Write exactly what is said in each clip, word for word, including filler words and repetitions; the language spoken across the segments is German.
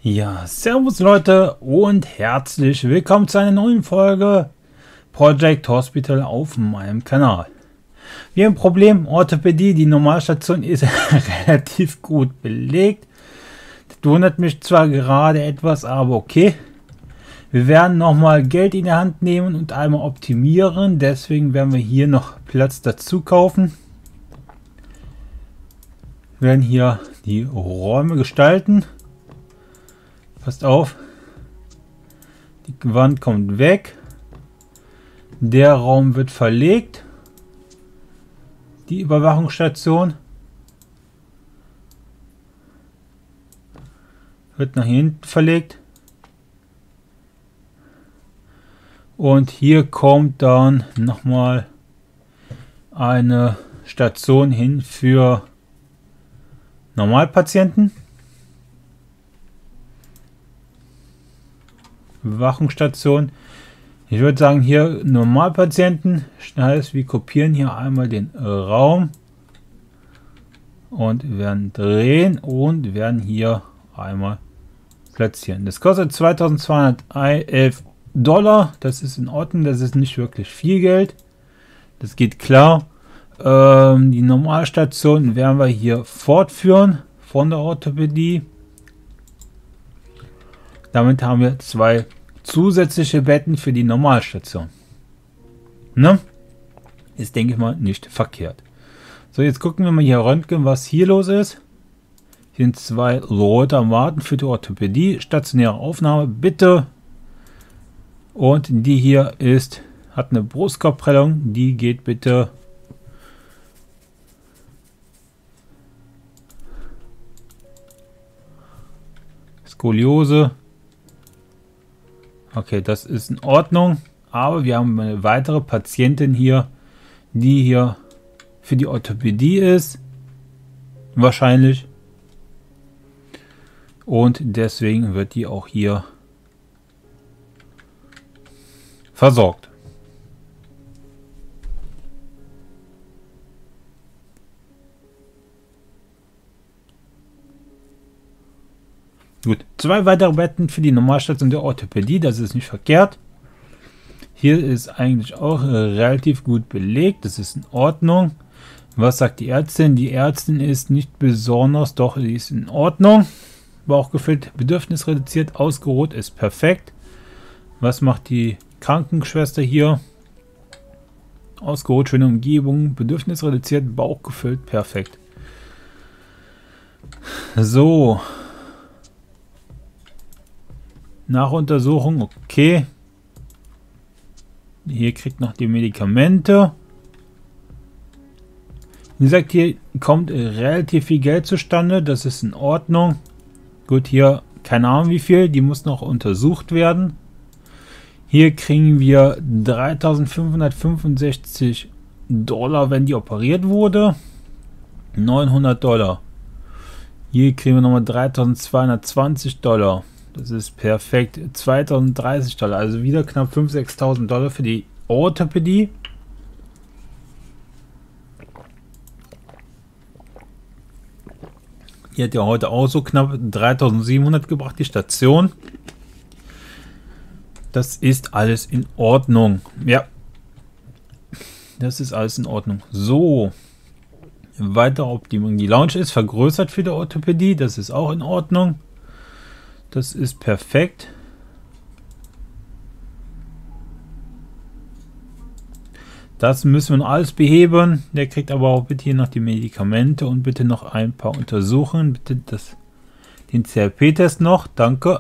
Ja, servus Leute und herzlich willkommen zu einer neuen Folge Project Hospital auf meinem Kanal. Wir haben ein Problem, Orthopädie, die Normalstation ist relativ gut belegt. Das wundert mich zwar gerade etwas, aber okay. Wir werden nochmal Geld in die Hand nehmen und einmal optimieren, deswegen werden wir hier noch Platz dazu kaufen. Wir werden hier die Räume gestalten. Passt auf, die Wand kommt weg, der Raum wird verlegt, die Überwachungsstation wird nach hinten verlegt und hier kommt dann nochmal eine Station hin für Normalpatienten. Überwachungsstation. Ich würde sagen, hier Normalpatienten. Heißt, wir kopieren hier einmal den Raum und werden drehen und werden hier einmal platzieren. Das kostet zweitausendzweihundertelf Dollar. Das ist in Ordnung. Das ist nicht wirklich viel Geld. Das geht klar. Ähm, die Normalstation werden wir hier fortführen von der Orthopädie. Damit haben wir zwei zusätzliche Betten für die Normalstation. Ne? Ist, denke ich mal, nicht verkehrt. So, jetzt gucken wir mal hier Röntgen, was hier los ist. Hier sind zwei rote Maten für die Orthopädie. Stationäre Aufnahme, bitte. Und die hier ist, hat eine Brustkorbprellung. Die geht bitte. Skoliose. Okay, das ist in Ordnung, aber wir haben eine weitere Patientin hier, die hier für die Orthopädie ist, wahrscheinlich. Und deswegen wird die auch hier versorgt. Gut, zwei weitere Betten für die Normalstation der Orthopädie, das ist nicht verkehrt. Hier ist eigentlich auch äh, relativ gut belegt, das ist in Ordnung. Was sagt die Ärztin? Die Ärztin ist nicht besonders, doch die ist in Ordnung. Bauchgefühl, Bedürfnis reduziert, ausgeruht, ist perfekt. Was macht die Krankenschwester hier? Ausgeruht, schöne Umgebung, Bedürfnis reduziert, Bauch gefüllt, perfekt. So. Nachuntersuchung, okay. Hier kriegt noch die Medikamente. Wie gesagt, hier kommt relativ viel Geld zustande. Das ist in Ordnung. Gut, hier keine Ahnung wie viel. Die muss noch untersucht werden. Hier kriegen wir dreitausendfünfhundertfünfundsechzig Dollar, wenn die operiert wurde. neunhundert Dollar. Hier kriegen wir nochmal dreitausendzweihundertzwanzig Dollar. Das ist perfekt. zweitausenddreißig Dollar. Also wieder knapp fünftausend, sechstausend Dollar für die Orthopädie. Die hat ja heute auch so knapp dreitausendsiebenhundert gebracht, die Station. Das ist alles in Ordnung. Ja. Das ist alles in Ordnung. So. Weitere Optimierung. Die Lounge ist vergrößert für die Orthopädie. Das ist auch in Ordnung. Das ist perfekt. Das müssen wir alles beheben. Der kriegt aber auch bitte hier noch die Medikamente und bitte noch ein paar Untersuchungen. Bitte das, den C R P-Test noch. Danke.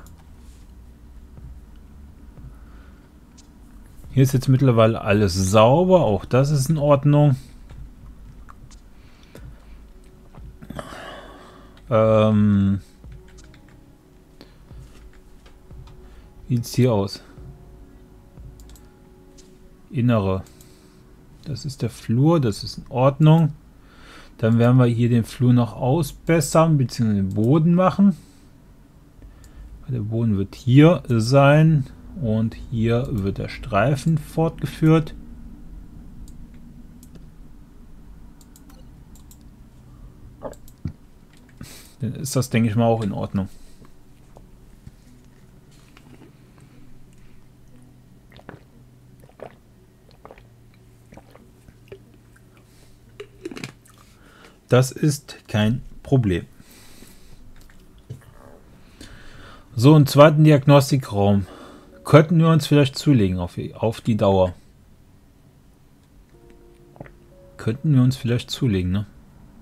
Hier ist jetzt mittlerweile alles sauber. Auch das ist in Ordnung. Ähm... Wie sieht es hier aus? Innere. Das ist der Flur, das ist in Ordnung. Dann werden wir hier den Flur noch ausbessern, bzw. den Boden machen. Der Boden wird hier sein und hier wird der Streifen fortgeführt. Dann ist das, denke ich mal, auch in Ordnung. Das ist kein Problem. So, einen zweiten Diagnostikraum könnten wir uns vielleicht zulegen auf, auf die Dauer. Könnten wir uns vielleicht zulegen, ne?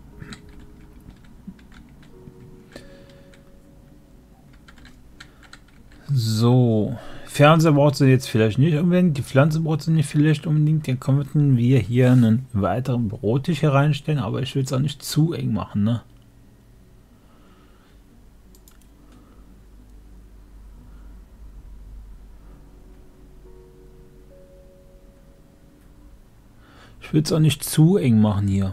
So, Fernseher braucht sie jetzt vielleicht nicht unbedingt, die Pflanze braucht sie nicht vielleicht unbedingt, dann könnten wir hier einen weiteren Bürotisch hier reinstellen, aber ich will es auch nicht zu eng machen, ne? Ich will es auch nicht zu eng machen hier.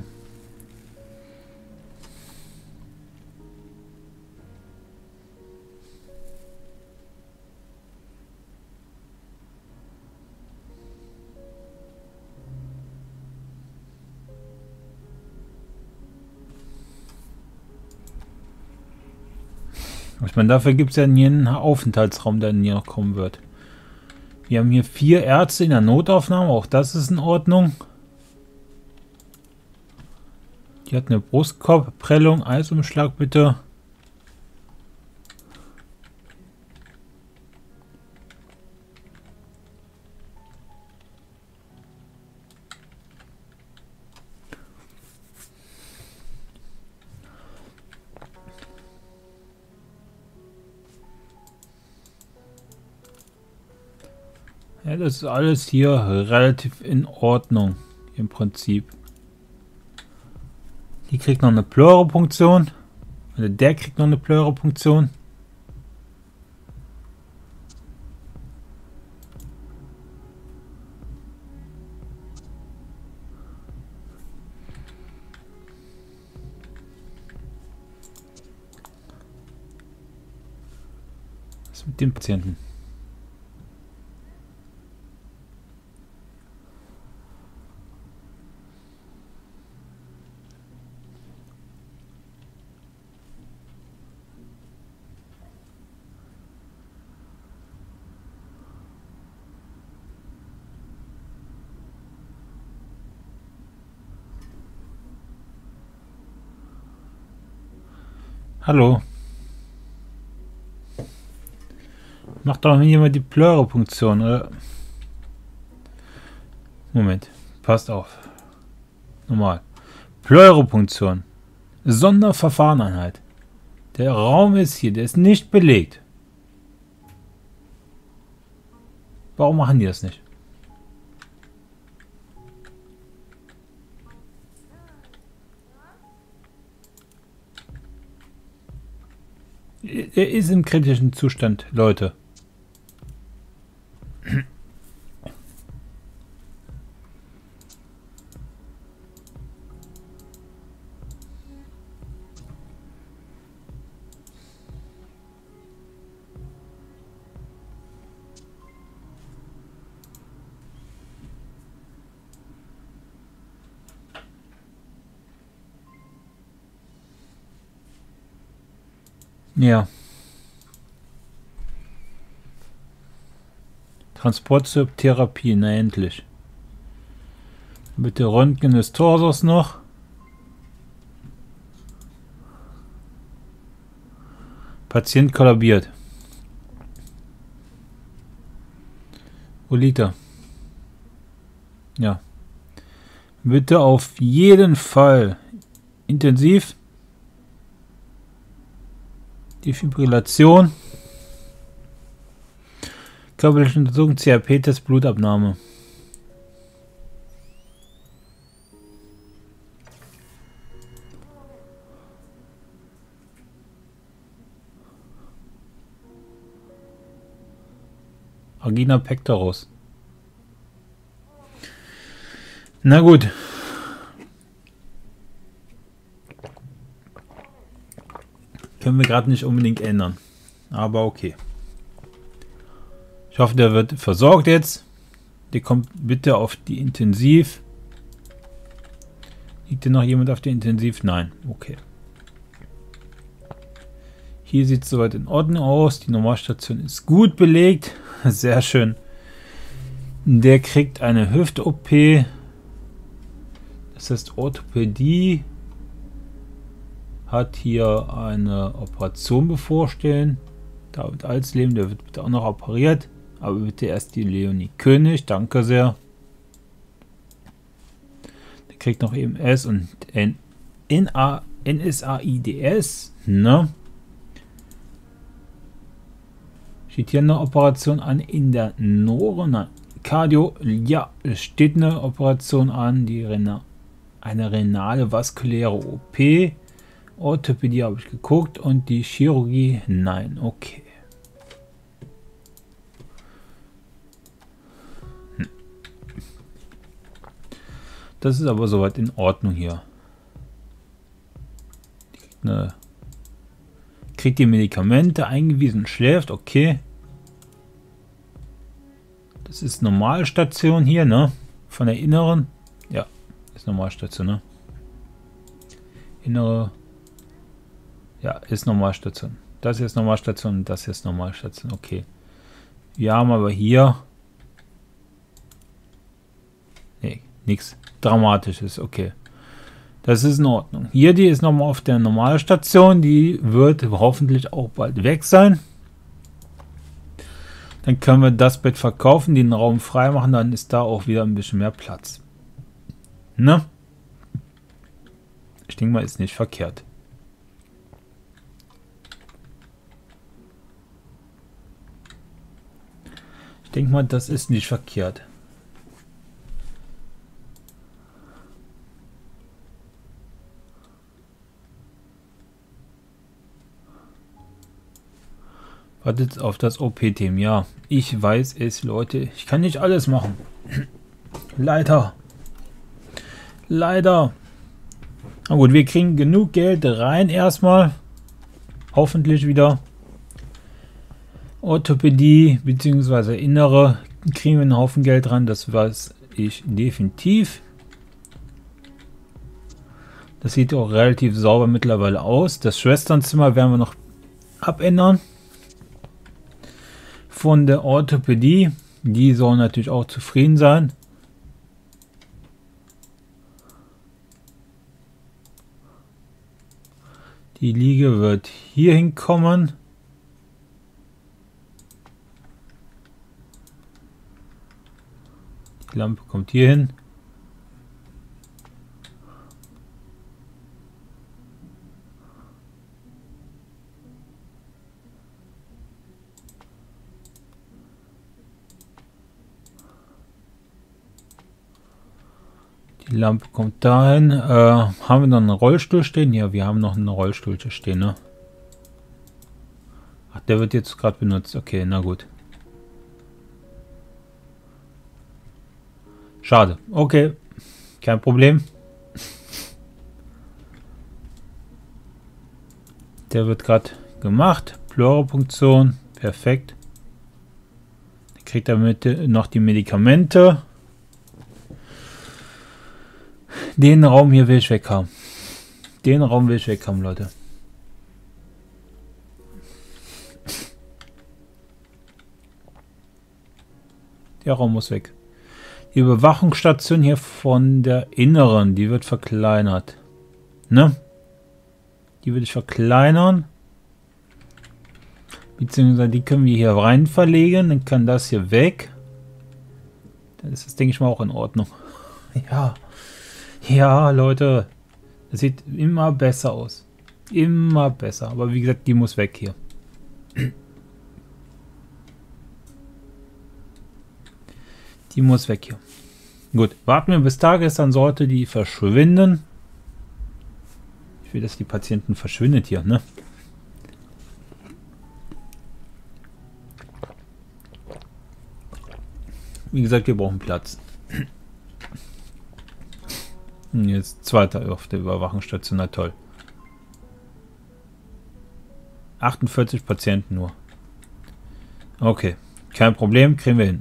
Ich meine, dafür gibt es ja nie einen Aufenthaltsraum, der hier noch kommen wird. Wir haben hier vier Ärzte in der Notaufnahme, auch das ist in Ordnung. Die hat eine Brustkorbprellung, Eisumschlag bitte. Ja, das ist alles hier relativ in Ordnung im Prinzip. Die kriegt noch eine Pleuropunktion. Oder der kriegt noch eine Pleuropunktion. Was ist mit dem Patienten? Hallo. Macht doch jemand die Pleuropunktion, oder? Moment, passt auf. Normal. Pleuropunktion. Sonderverfahreneinheit. Der Raum ist hier, der ist nicht belegt. Warum machen die das nicht? Er ist im kritischen Zustand, Leute. Ja. Transport zur Therapie, na endlich. Bitte Röntgen des Torsos noch. Patient kollabiert. Olita. Ja. Bitte auf jeden Fall intensiv. Defibrillation. Körperliche Untersuchung, C R P-Test, Blutabnahme. Angina pectoris. Na gut. Können wir gerade nicht unbedingt ändern. Aber okay. Ich hoffe, der wird versorgt jetzt. Der kommt bitte auf die Intensiv. Liegt denn noch jemand auf der Intensiv? Nein. Okay. Hier sieht es soweit in Ordnung aus. Die Normalstation ist gut belegt. Sehr schön. Der kriegt eine Hüft-O P. Das heißt Orthopädie. hat hier eine Operation bevorstehen. David Alsleben, der wird bitte auch noch operiert. Aber bitte erst die Leonie König. Danke sehr. Der kriegt noch eben S und N, N, A, N S A I D S. Ne? Steht hier eine Operation an in der Nore? Nein. Cardio. Ja, es steht eine Operation an. Die Rena, eine renale vaskuläre O P. Orthopädie habe ich geguckt. Und die Chirurgie? Nein. Okay. Das ist aber soweit in Ordnung hier. Die kriegt, eine, kriegt die Medikamente eingewiesen, schläft, okay. Das ist Normalstation hier, ne? Von der inneren. Ja, ist Normalstation, ne? Innere. Ja, ist Normalstation. Das hier ist Normalstation und das hier ist Normalstation, okay. Wir haben aber hier. Nee, nichts Dramatisches, okay. Das ist in Ordnung. Hier, die ist nochmal auf der Normalstation. Die wird hoffentlich auch bald weg sein. Dann können wir das Bett verkaufen, den Raum frei machen, dann ist da auch wieder ein bisschen mehr Platz. Ne? Ich denke mal, ist nicht verkehrt. Ich denke mal, das ist nicht verkehrt. Wartet auf das O P-Team. Ja, ich weiß es, Leute. Ich kann nicht alles machen. Leider. Leider. Na gut, wir kriegen genug Geld rein erstmal. Hoffentlich wieder. Orthopädie bzw. Innere kriegen wir einen Haufen Geld ran. Das weiß ich definitiv. Das sieht auch relativ sauber mittlerweile aus. Das Schwesternzimmer werden wir noch abändern. Von der Orthopädie. Die sollen natürlich auch zufrieden sein. Die Liege wird hier hinkommen. Die Lampe kommt hier hin. Die Lampe kommt dahin. Äh, haben wir noch einen Rollstuhl stehen? Ja, wir haben noch einen Rollstuhl stehen, ne? Ach, der wird jetzt gerade benutzt. Okay, na gut. Schade. Okay, kein Problem. Der wird gerade gemacht. Pleurapunktion. Perfekt. Dann kriegt er mit noch die Medikamente. Den Raum hier will ich weg haben. Den Raum will ich weg haben, Leute. Der Raum muss weg. Die Überwachungsstation hier von der inneren, die wird verkleinert. Ne? Die würde ich verkleinern. Beziehungsweise die können wir hier rein verlegen. Dann kann das hier weg. Dann ist das, denke ich mal, auch in Ordnung. Ja. Ja, Leute. Das sieht immer besser aus. Immer besser. Aber wie gesagt, die muss weg hier. Die muss weg hier. Gut, warten wir bis Tag ist, dann sollte die verschwinden. Ich will, dass die Patienten verschwindet hier, ne? Wie gesagt, wir brauchen Platz. Jetzt zweiter auf der Überwachungsstation, na toll. achtundvierzig Patienten nur. Okay, kein Problem, kriegen wir hin.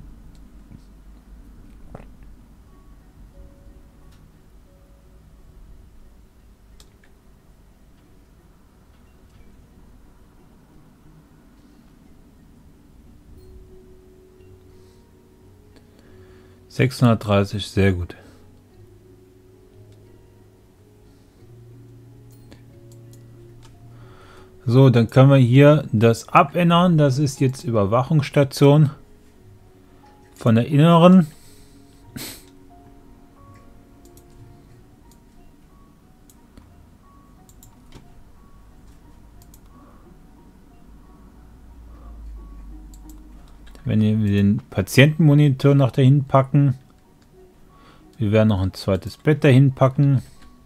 sechshundertdreißig, sehr gut. So, dann können wir hier das abändern. Das ist jetzt Überwachungsstation von der inneren. Wenn wir den Patientenmonitor noch dahin packen. Wir werden noch ein zweites Bett dahin packen.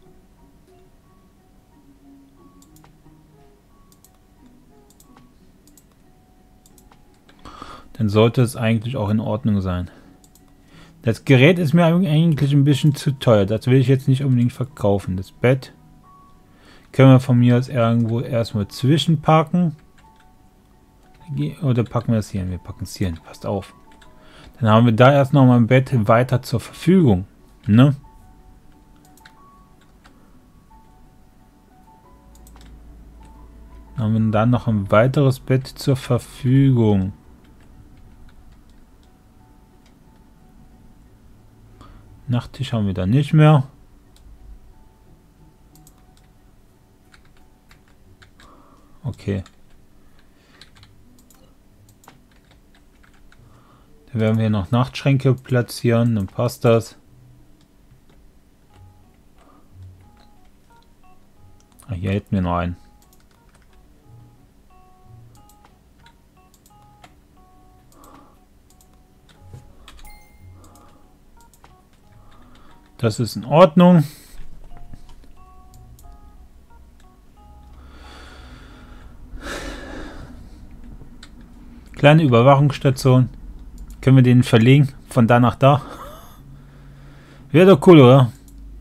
Dann sollte es eigentlich auch in Ordnung sein. Das Gerät ist mir eigentlich ein bisschen zu teuer. Das will ich jetzt nicht unbedingt verkaufen. Das Bett können wir von mir aus irgendwo erstmal zwischenparken. Oder packen wir es hier hin? Wir packen es hier hin. Passt auf. Dann haben wir da erst noch mal ein Bett weiter zur Verfügung. Ne? Dann haben wir dann noch ein weiteres Bett zur Verfügung. Nachttisch haben wir da nicht mehr. Okay. Dann werden wir noch Nachtschränke platzieren, dann passt das. Ah, hier hätten wir noch einen. Das ist in Ordnung. Kleine Überwachungsstation. Können wir den verlegen? Von da nach da? Wäre doch cool, oder?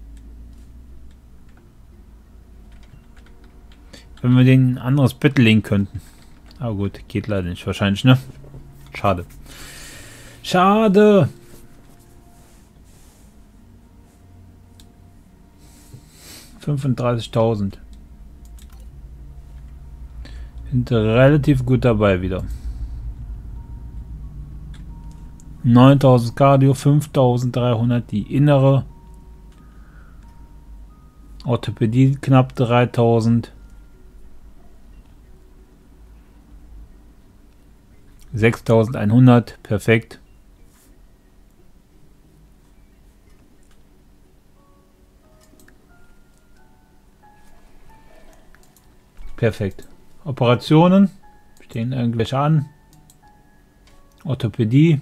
Wenn wir den ein anderes Bett legen könnten. Aber gut, geht leider nicht. Wahrscheinlich, ne? Schade. Schade! fünfunddreißigtausend. Sind relativ gut dabei wieder. neuntausend Cardio, fünftausenddreihundert die innere. Orthopädie knapp dreitausend. sechstausendeinhundert, perfekt. Perfekt. Operationen stehen irgendwelche an. Orthopädie.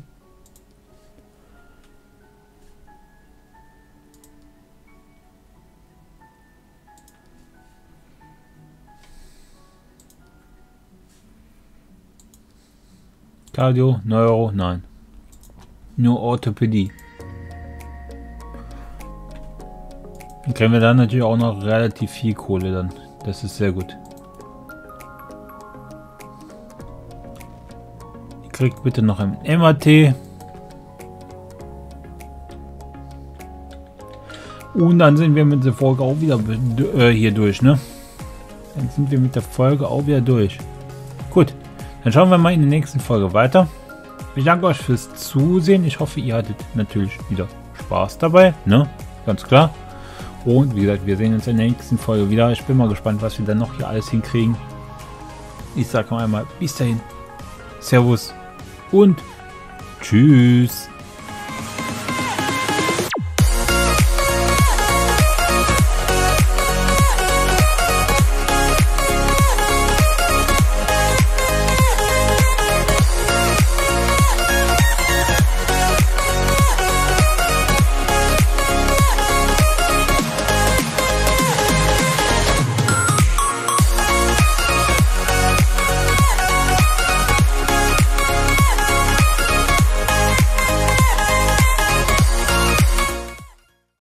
Cardio, Neuro, nein. Nur Orthopädie. Dann kriegen wir dann natürlich auch noch relativ viel Kohle dann. Das ist sehr gut. Ihr kriegt bitte noch ein M R T. Und dann sind wir mit der Folge auch wieder äh, hier durch, ne? Dann sind wir mit der Folge auch wieder durch. Gut. Dann schauen wir mal in der nächsten Folge weiter. Ich danke euch fürs Zusehen. Ich hoffe, ihr hattet natürlich wieder Spaß dabei. Ne? Ganz klar. Und wie gesagt, wir sehen uns in der nächsten Folge wieder. Ich bin mal gespannt, was wir dann noch hier alles hinkriegen. Ich sage noch einmal bis dahin. Servus und tschüss.